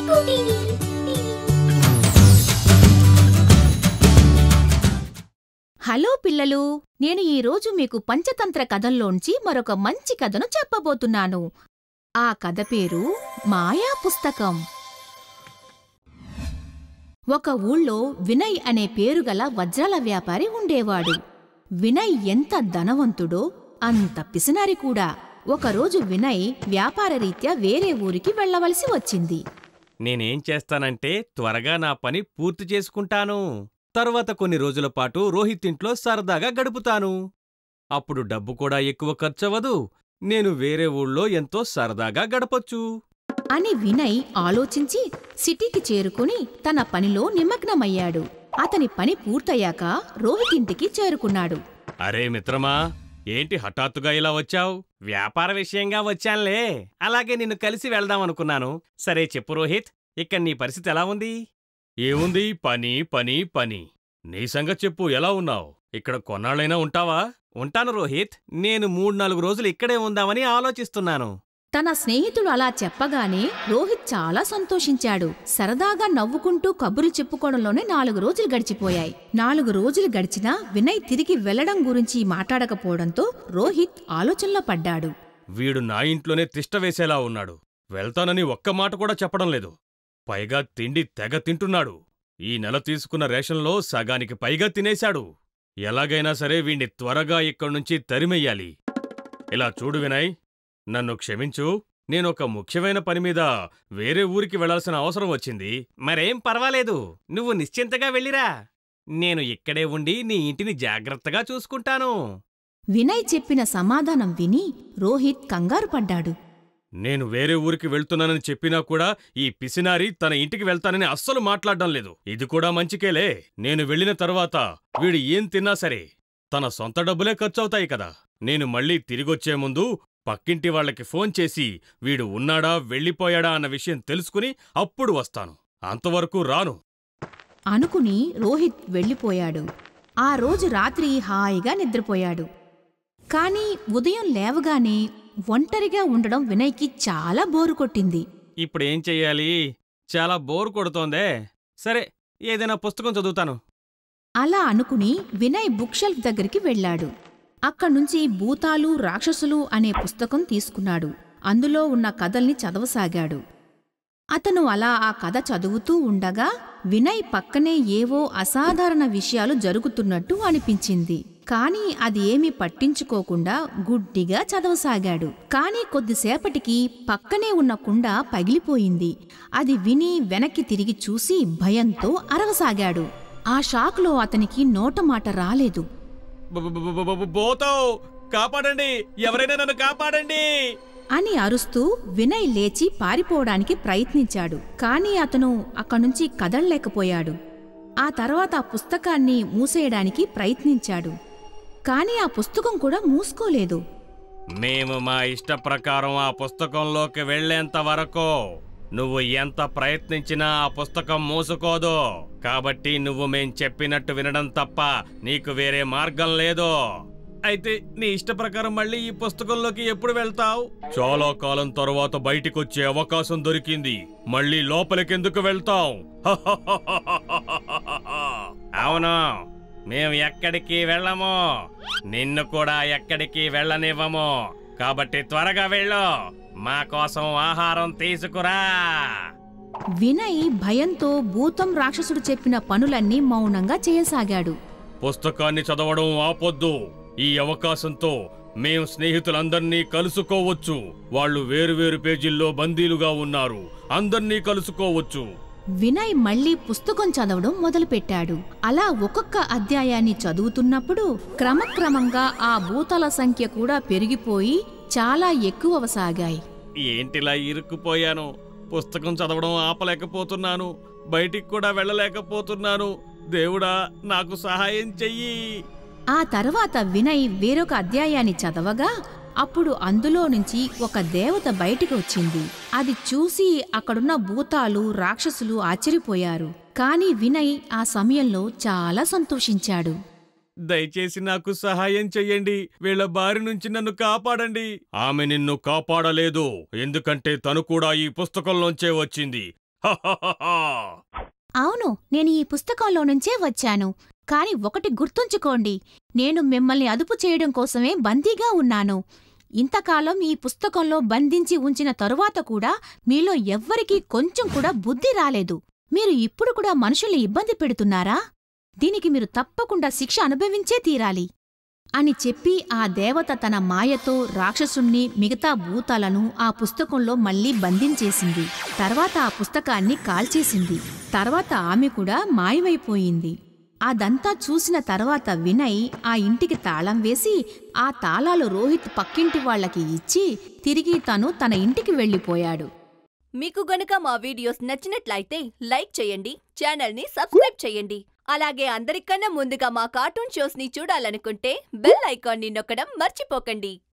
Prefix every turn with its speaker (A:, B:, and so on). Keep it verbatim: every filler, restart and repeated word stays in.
A: Hello పిల్లలు, నేను ఈరోజు మీకు పంచతంత్ర కథల్లోంచి మరొక మంచి కథను చెప్పబోతున్నాను. ఆ కథ పేరు మాయా పుస్తకం. ఒక ఊళ్ళో వినయ్ అనే పేరుగల వజ్రాల వ్యాపారి ఉండేవాడు. వినయ్ ఎంత ధనవంతుడో అంత పిసినారి కూడా. ఒకరోజు వినయ్ వ్యాపారరీత్యా వేరే ఊరికి వెళ్లవలసి వచ్చింది.
B: నేనేం చేస్తానంటే త్వరగా నా పని పూర్తి చేసుకుంటాను. తర్వాత కొన్ని రోజుల పాటు రోహిత్ ఇంట్లో సరదాగా గడుపుతాను. అప్పుడు డబ్బు కూడా ఎక్కువ ఖర్చవదు. నేను వేరే ఊళ్ళో ఎంతో సరదాగా గడపొచ్చు
A: అని వినయ్ ఆలోచించి సిటీకి చేరుకుని తన పనిలో నిమగ్నమయ్యాడు. అతని పని పూర్తయ్యాక రోహిత్ ఇంటికి చేరుకున్నాడు.
B: అరే మిత్రమా, ఏంటి హఠాత్తుగా ఇలా వచ్చావు? వ్యాపార విషయంగా వచ్చానులే. అలాగే నిన్ను కలిసి వెళ్దామనుకున్నాను. సరే చెప్పు రోహిత్, ఇక్కడ నీ పరిస్థితి ఎలా ఉంది? ఏముంది, పని పని పని. నీ సంగతి చెప్పు, ఎలా ఉన్నావు? ఇక్కడ కొన్నాళ్ళైనా ఉంటావా? ఉంటాను రోహిత్. నేను మూడు నాలుగు రోజులు ఇక్కడే ఉందామని ఆలోచిస్తున్నాను.
A: తన స్నేహితుడు అలా చెప్పగానే రోహిత్ చాలా సంతోషించాడు. సరదాగా నవ్వుకుంటూ కబుర్లు చెప్పుకోవడంలోనే నాలుగు రోజులు గడిచిపోయాయి. నాలుగు రోజులు గడిచినా వినయ్ తిరిగి వెళ్లడం గురించి మాట్లాడకపోవడంతో రోహిత్ ఆలోచనలో పడ్డాడు.
B: వీడు నా ఇంట్లోనే తిష్టవేసేలా ఉన్నాడు. వెళ్తానని ఒక్క మాట కూడా చెప్పడం లేదు. పైగా తిండి తెగ తింటున్నాడు. ఈ నెల తీసుకున్న రేషన్లో సగానికి పైగా తినేశాడు. ఎలాగైనా సరే వీణ్ణి త్వరగా ఇక్కడ్నుంచి తరిమెయ్యాలి. ఇలా చూడు వినయ్, నన్ను క్షమించు. నేనొక ముఖ్యమైన పనిమీద వేరే ఊరికి వెళ్లాల్సిన అవసరం వచ్చింది. మరేం పర్వాలేదు, నువ్వు నిశ్చింతగా వెళ్ళిరా. నేను ఇక్కడే ఉండి నీ ఇంటిని జాగ్రత్తగా చూసుకుంటాను.
A: వినయ్ చెప్పిన సమాధానం విని రోహిత్ కంగారు పడ్డాడు.
B: నేను వేరే ఊరికి వెళ్తున్నానని చెప్పినా కూడా ఈ పిసినారి తన ఇంటికి వెళ్తానని అస్సలు మాట్లాడడం లేదు. ఇది కూడా మంచికేలే. నేను వెళ్లిన తర్వాత వీడు ఏం తిన్నా సరే తన సొంత డబ్బులే ఖర్చవుతాయి కదా. నేను మళ్ళీ తిరిగొచ్చే ముందు పక్కింటి వాళ్లకి ఫోన్ చేసి వీడు ఉన్నాడా వెళ్ళిపోయాడా అన్న విషయం తెలుసుకుని అప్పుడు వస్తాను. అంతవరకు రాను
A: అనుకుని రోహిత్ వెళ్ళిపోయాడు. ఆ రోజు రాత్రి హాయిగా నిద్రపోయాడు. కాని ఉదయం లేవగానే ఒంటరిగా ఉండడం వినయ్కి చాలా బోరు కొట్టింది.
B: ఇప్పుడేం చెయ్యాలి? చాలా బోరు కొడుతోందే. సరే, ఏదైనా పుస్తకం చదువుతాను.
A: అలా అనుకుని వినయ్ బుక్ షెల్ఫ్ దగ్గరికి వెళ్లాడు. అక్కడ్నుంచి భూతాలు రాక్షసులు అనే పుస్తకం తీసుకున్నాడు. అందులో ఉన్న కథల్ని చదవసాగాడు. అతను అలా ఆ కథ చదువుతూ ఉండగా వినయ్ పక్కనే ఏవో అసాధారణ విషయాలు జరుగుతున్నట్టు అనిపించింది. కాని అది ఏమీ పట్టించుకోకుండా గుడ్డిగా చదవసాగాడు. కాని కొద్దిసేపటికి పక్కనే ఉన్న కుండ పగిలిపోయింది. అది విని వెనక్కి తిరిగి చూసి భయంతో అరవసాగాడు. ఆ షాక్లో అతనికి నోటమాట రాలేదు.
B: బోతావ్, కాపాడండి, ఎవరైనా నన్ను కాపాడండి
A: అని అరుస్తూ వినయ్ లేచి పారిపోవడానికి ప్రయత్నించాడు. కాని అతను అక్కడ్నుంచి కదల్లేకపోయాడు. ఆ తర్వాత ఆ పుస్తకాన్ని మూసేయడానికి ప్రయత్నించాడు. కాని ఆ పుస్తకం కూడా మూసుకోలేదు.
B: మేము మా ఇష్టప్రకారం ఆ పుస్తకంలోకి వెళ్లేంత వరకు నువ్వు ఎంత ప్రయత్నించినా ఆ పుస్తకం మూసుకోదు. కాబట్టి నువ్వు మేం చెప్పినట్టు వినడం తప్ప నీకు వేరే మార్గం లేదు. అయితే నీ ఇష్ట ప్రకారం మళ్ళీ ఈ పుస్తకంలోకి ఎప్పుడు వెళ్తావు? చాలా కాలం తర్వాత బయటికొచ్చే అవకాశం దొరికింది. మళ్ళీ లోపలికెందుకు వెళ్తాం? అవును, మేం ఎక్కడికి వెళ్ళము. నిన్ను కూడా ఎక్కడికి వెళ్ళనివ్వము. కాబట్టి త్వరగా వెళ్ళు. మా కోసం ఆహారం తీసుకురా.
A: వినయ్ భయంతో భూతం రాక్షసుడు చెప్పిన పనులన్నీ మౌనంగా చేయసాగాడు.
B: పుస్తకాన్ని చదవడం ఆపొద్దు. ఈ అవకాశంతో మేం స్నేహితులందర్నీ కలుసుకోవచ్చు. వాళ్ళు వేరువేరు పేజీల్లో బందీలుగా ఉన్నారు. అందర్నీ కలుసుకోవచ్చు.
A: వినయ్ మళ్లీ పుస్తకం చదవడం మొదలుపెట్టాడు. అలా ఒక్కొక్క అధ్యాయాన్ని చదువుతున్నప్పుడు క్రమక్రమంగా ఆ భూతాల సంఖ్య కూడా పెరిగిపోయి చాలా ఎక్కువవసాగాయి.
B: ఏంటిలా ఇరుక్కుపోయాను? పుస్తకం చదవడం ఆపలేకపోతున్నాను. బయటికి కూడా వెళ్ళలేకపోతున్నాను. దేవుడా, నాకు సహాయం చెయ్యి.
A: ఆ తర్వాత వినయ్ వేరొక అధ్యాయాన్ని చదవగా అప్పుడు అందులో నుంచి ఒక దేవత బయటికి వచ్చింది. అది చూసి అక్కడున్న భూతాలు రాక్షసులు ఆశ్చర్యపోయారు. కాని వినయ్ ఆ సమయంలో చాలా సంతోషించాడు.
B: దయచేసి నాకు సహాయం చెయ్యండి. వీళ్ల బారి నుంచి నన్ను కాపాడండి. ఆమె నిన్ను కాపాడలేదు, ఎందుకంటే తను కూడా ఈ పుస్తకంలోంచే వచ్చింది. హహహహా!
A: అవును, నేను ఈ పుస్తకంలో నుంచే వచ్చాను. కాని ఒకటి గుర్తుంచుకోండి, నేను మిమ్మల్ని అదుపు చేయడం కోసమే బందీగా ఉన్నాను. ఇంతకాలం ఈ పుస్తకంలో బంధించి ఉంచిన తరువాత కూడా మీలో ఎవ్వరికీ కొంచెం కూడా బుద్ధి రాలేదు. మీరు ఇప్పుడు కూడా మనుషుల్ని ఇబ్బంది పెడుతున్నారా? దీనికి మీరు తప్పకుండా శిక్ష అనుభవించే తీరాలి అని చెప్పి ఆ దేవత తన మాయతో రాక్షసుణ్ణి, మిగతా భూతాలను ఆ పుస్తకంలో మళ్లీ బంధించేసింది. తర్వాత ఆ పుస్తకాన్ని కాల్చేసింది. తర్వాత ఆమె కూడా మాయమైపోయింది. అదంతా చూసిన తర్వాత వినయ్ ఆ ఇంటికి తాళం వేసి ఆ తాళాలు రోహిత్ పక్కింటి వాళ్లకి ఇచ్చి తిరిగి తను తన ఇంటికి వెళ్ళిపోయాడు.
C: మీకు గనుక మా వీడియోస్ నచ్చినట్లయితే లైక్ చేయండి, ఛానల్ని సబ్స్క్రైబ్ చేయండి. అలాగే అందరికన్నా ముందుగా మా కార్టూన్ షోస్ని చూడాలనుకుంటే బెల్ ఐకాన్ని నొక్కడం మర్చిపోకండి.